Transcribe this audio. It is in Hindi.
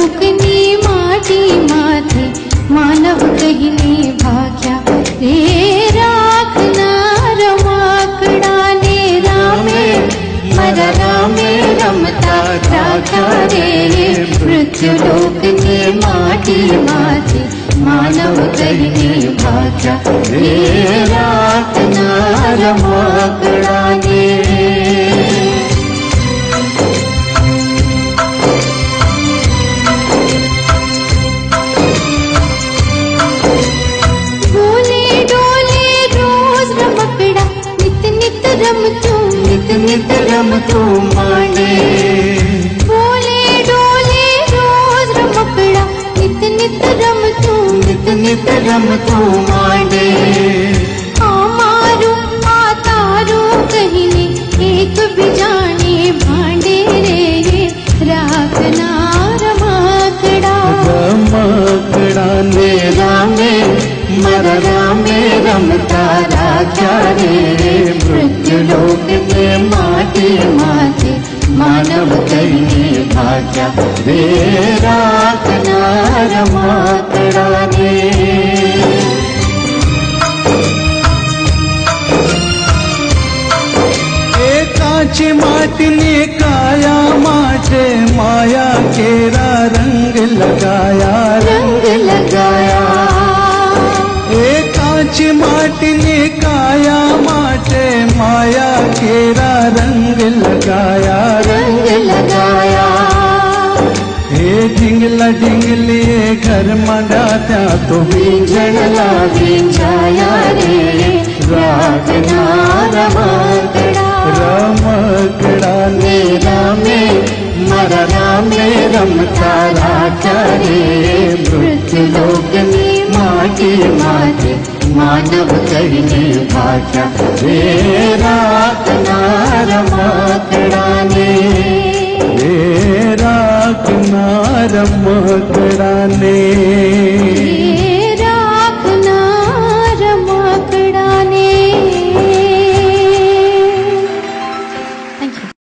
लोकनी माटी माथे मानव कहिने भाग्या रे राखना रमाकड़ा ने रामे मरा रामे रमता राखा रे मृत्यु लोकनी माटी माथे मानव कहिने भाग्या रे राखना रमाकड़ा ने नित रमतू मांडे बोले डोले रोज रमकड़ा नित रमतू मांडे आमारू आतारू कहिने एक बिजाने भांडे रे राखना रमकड़ा रमकड़ा ने रामे मरा रामे रमता राख्या रे मृत्यु लोक में माटी माथे मानव कहिने भाग्या रे राखना रमाकड़ा ने कांचे माटी ने काया माटे माया केरा रंग लगाया कांची माटी ने काया माटे माया केरा रंग लगाया हे ढिंगला ढिंगली घर मंडा त्या तो विंजणला विंजाया रे राखना रमकड़ा ने रामे मरा रामे रमता राख्या रे मृत्यु लोक में माटी माथे मानव कहिने भाग्या रे राखना रमकड़ा ने रे राखना रमकड़ा ने।